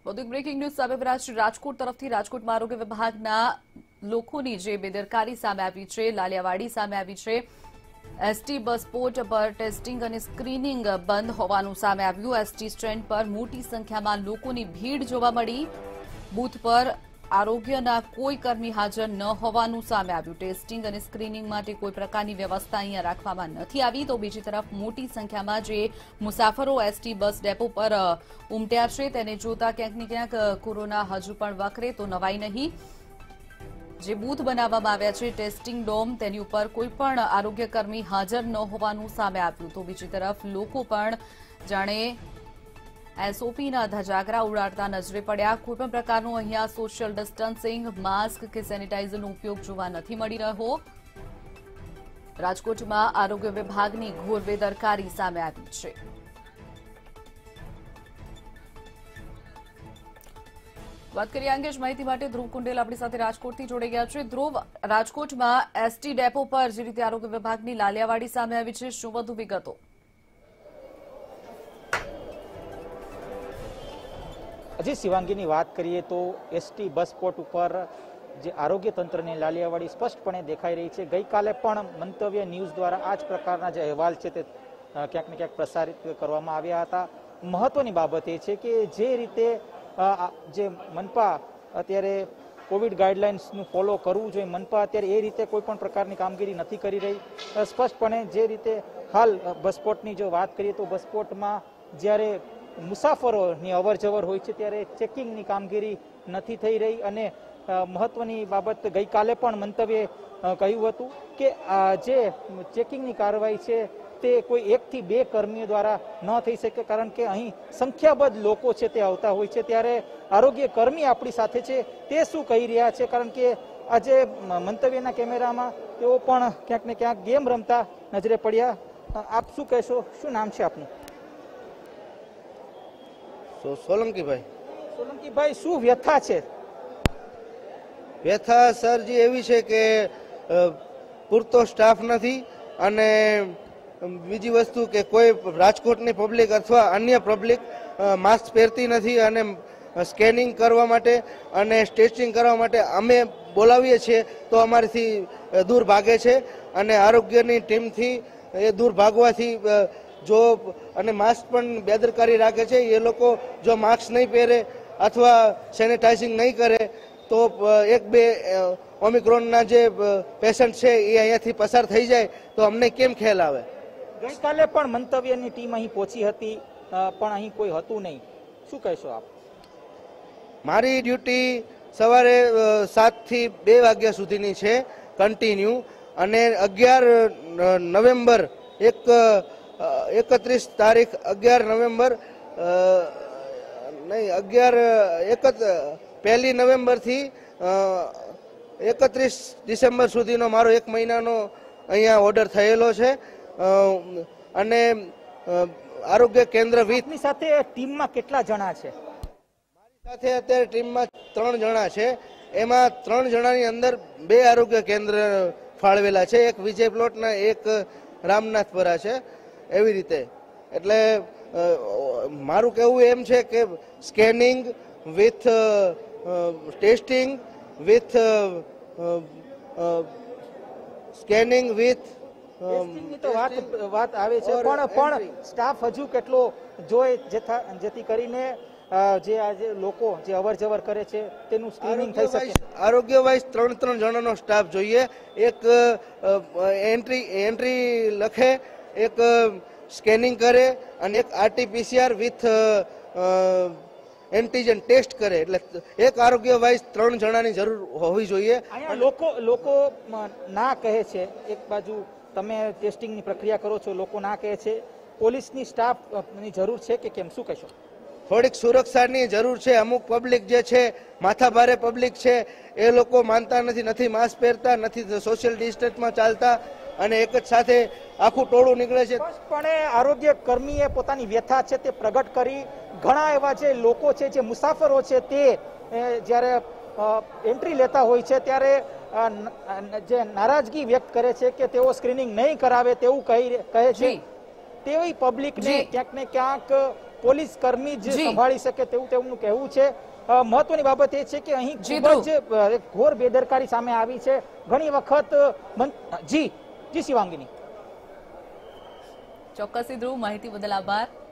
વધુ એક breaking news સામે રાજકોટ તરફથી રાજકોટમાં આરોગ્ય વિભાગના લોકોની જે બેદરકારી સામે આવી છે, લાલિયાવાડી સામે આવી છે। એસટી બસ પોર્ટ પર ટેસ્ટિંગ અને સ્ક્રીનિંગ બંધ હોવાનું સામે આવ્યું। એસટી સ્ટેન્ડ પર મોટી સંખ્યામાં લોકોની ભીડ જોવા મળી। બૂથ પર આરોગ્યના કોઈ કર્મી હાજર ન હોવાનું સામે આવ્યું। ટેસ્ટિંગ અને સ્ક્રીનિંગ માટે કોઈ પ્રકારની વ્યવસ્થા અહીંયા રાખવામાં નથી આવી। તો બીજી તરફ મોટી સંખ્યામાં જે મુસાફરો એસટી બસ ડેપો પર ઉમટ્યા છે તેને જોતા ક્યાંક ને ક્યાંક કોરોના હજુ પણ વકરે તો નવાઈ નહીં। જે બૂથ બનાવવામાં આવ્યા છે ટેસ્ટિંગ ડોમ, તેની ઉપર કોઈ પણ આરોગ્યકર્મી હાજર ન હોવાનું સામે આવ્યું। તો બીજી તરફ લોકો પણ જાણે એસઓપીના ધજાગરા ઉડાડતા નજરે પડ્યા। કોઈપણ પ્રકારનું અહીંયા સોશિયલ ડિસ્ટન્સિંગ, માસ્ક કે સેનિટાઇઝરનો ઉપયોગ જોવા નથી મળી રહ્યો। રાજકોટમાં આરોગ્ય વિભાગની ઘોર બેદરકારી સામે આવી છે। વાત કરીએ અંગે જ માહિતી માટે ધ્રુવ કુંડેલ આપણી સાથે રાજકોટથી જોડાઈ ગયા છે। ધ્રુવ, રાજકોટમાં એસટી ડેપો પર જે રીતે આરોગ્ય વિભાગની લાલિયાવાડી સામે આવી છે, શું વધુ વિગતો? હજી શિવાંગીની વાત કરીએ તો એસટી બસ પોર્ટ ઉપર જે આરોગ્ય તંત્રની લાલિયાવાડી સ્પષ્ટપણે દેખાઈ રહી છે। ગઈકાલે પણ મંતવ્ય ન્યૂઝ દ્વારા આ જ પ્રકારના જે અહેવાલ છે તે ક્યાંક ને ક્યાંક પ્રસારિત કરવામાં આવ્યા હતા। મહત્વની બાબત એ છે કે જે રીતે જે મનપા અત્યારે કોવિડ ગાઈડલાઇન્સનું ફોલો કરવું જોઈએ, મનપા અત્યારે એ રીતે કોઈ પણ પ્રકારની કામગીરી નથી કરી રહી। સ્પષ્ટપણે જે રીતે હાલ બસપોર્ટની જો વાત કરીએ તો બસપોર્ટમાં જ્યારે મુસાફરોની અવર જવર હોય છે ત્યારે ચેકિંગની કામગીરી નથી થઈ રહી। અને મહત્વની બાબત ગઈકાલે પણ મંતવ્યે કહ્યું હતું કે જે ચેકિંગની કાર્યવાહી છે તે કોઈ 1 થી 2 કર્મીઓ દ્વારા ન થઈ શકે, કારણ કે અહીં સંખ્યાબંધ લોકો છે તે આવતા હોય છે। ત્યારે આરોગ્ય કર્મી આપણી સાથે છે, તે શું કહી રહ્યા છે, કારણ કે આજે મંતવ્યના કેમેરામાં તેઓ પણ ક્યાંક ને ક્યાંક ગેમ રમતા નજરે પડ્યા। આપ શું કહેશો, શું નામ છે આપનું? સોલંકીભાઈ, શું વ્યથા છે? વ્યથા સરજી એવી છે કે પૂરતો સ્ટાફ નથી, અને બીજી વસ્તુ કે કોઈ રાજકોટની પબ્લિક અથવા અન્ય પબ્લિક માસ્ક પહેરતી નથી, અને સ્કેનિંગ કરવા માટે અને ટેસ્ટિંગ કરવા માટે અમે બોલાવીએ છીએ તો અમારીથી દૂર ભાગે છે, અને આરોગ્યની ટીમથી એ દૂર ભાગવાથી જો અને માસ્ક પણ બેદરકારી રાખે છે। એ લોકો જો માસ્ક નહીં પહેરે અથવા સેનિટાઇઝિંગ નહીં કરે તો 1-2 ઓમિક્રોનના જે પેશન્ટ છે એ અહીંયાથી પસાર થઈ જાય તો અમને કેમ ખ્યાલ આવે? ગઈકાલે પણ મંતવ્યની ટીમ અહીં પહોંચી હતી, પણ અહીં કોઈ હતું નહીં, શું કહેશો આપ? મારી ડ્યુટી સવારે 7 થી 2 વાગ્યા સુધીની છે કન્ટિન્યુ, અને 11 નવેમ્બર 31 તારીખ 11 નવેમ્બર નહીં 1 નવેમ્બરથી 31 ડિસેમ્બર સુધીનો મારો 1 મહિનાનો અહીંયા ઓર્ડર થયેલો છે। અને આરોગ્ય કેન્દ્ર આપની સાથે ટીમમાં કેટલા જણા છે? મારી સાથે અત્યારે ટીમમાં 3 જણા છે। એમાં 3 જણાની અંદર 2 આરોગ્ય કેન્દ્ર ફાળવેલા છે, એક વિજય પ્લોટના, એક રામનાથપરા છે, એવી રીતે। એટલે મારું કહેવું એમ છે કે scanning with testing with scanning with તો વાત આવે છે, પણ સ્ટાફ હજુ કેટલો જોઈએ જેથી કરીને જે આજે લોકો જે અવર જવર કરે છે તેનું સ્ક્રીનિંગ થઈ શકે? આરોગ્ય વાઇઝ 3 જણાનો સ્ટાફ જોઈએ। એક એન્ટ્રી લખે, એક સ્કેનિંગ કરે, અને એક RT-PCR વિથ એન્ટીજન ટેસ્ટ કરે। એટલે એક આરોગ્ય વાઇઝ 3 જણાની જરૂર હોવી જોઈએ। લોકો ના કહે છે, એક બાજુ તમે ટેસ્ટિંગની પ્રક્રિયા કરો છો, લોકો ના કહે છે પોલીસની સ્ટાફની જરૂર છે કે કેમ, શું કહેશો? થોડીક સુરક્ષાની જરૂર છે। અમુક પબ્લિક જે છે, માથાભારે પબ્લિક છે, એ લોકો માનતા નથી માસ્ક પહેરતા, નથી સોશિયલ ડિસ્ટન્સમાં ચાલતા, અને એક જ સાથે આખું ટોળું નીકળે છે। પણ આરોગ્ય કર્મીએ પોતાની વ્યથા છે તે પ્રગટ કરી। ઘણા એવા જે લોકો છે, જે મુસાફરો છે, તે જ્યારે એન્ટ્રી લેતા હોય છે ત્યારે જે નારાજગી વ્યક્ત કરે છે કે તેઓ સ્ક્રીનિંગ નહીં કરાવે તેવું કહે છે। તેવી પબ્લિકને ક્યાંક ને ક્યાંક પોલીસ કર્મી જ જી. સંભાળી શકે તેવું તેમનું કહેવું છે. મહત્વની બાબત એ છે કે અહીં જી, ખૂબ જ એક ઘોર બેદરકારી સામે આવી છે. ઘણી વખત જી શિવાંગીની. ચોક્કસથી ધ્રુવ, માહિતી બદલ આભાર.